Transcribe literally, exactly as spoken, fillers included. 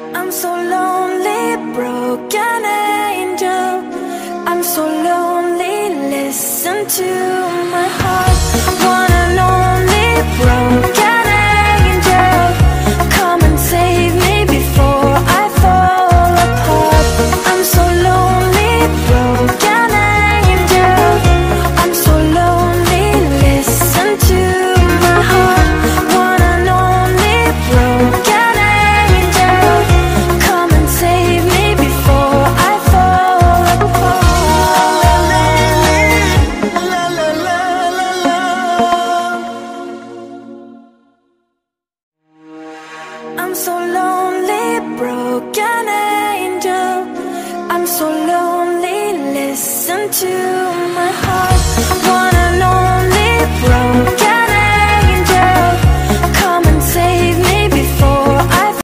I'm so lonely, broken angel. I'm so lonely, listen to my heart. One and only broken angel, come and save me before I fall apart. I'm so lonely, broken angel. I'm so lonely, listen to my heart. One and only broken angel, come and save me before I fall apart. La la la la la. I'm so lonely, broken angel. I'm so lonely, listen to my heart.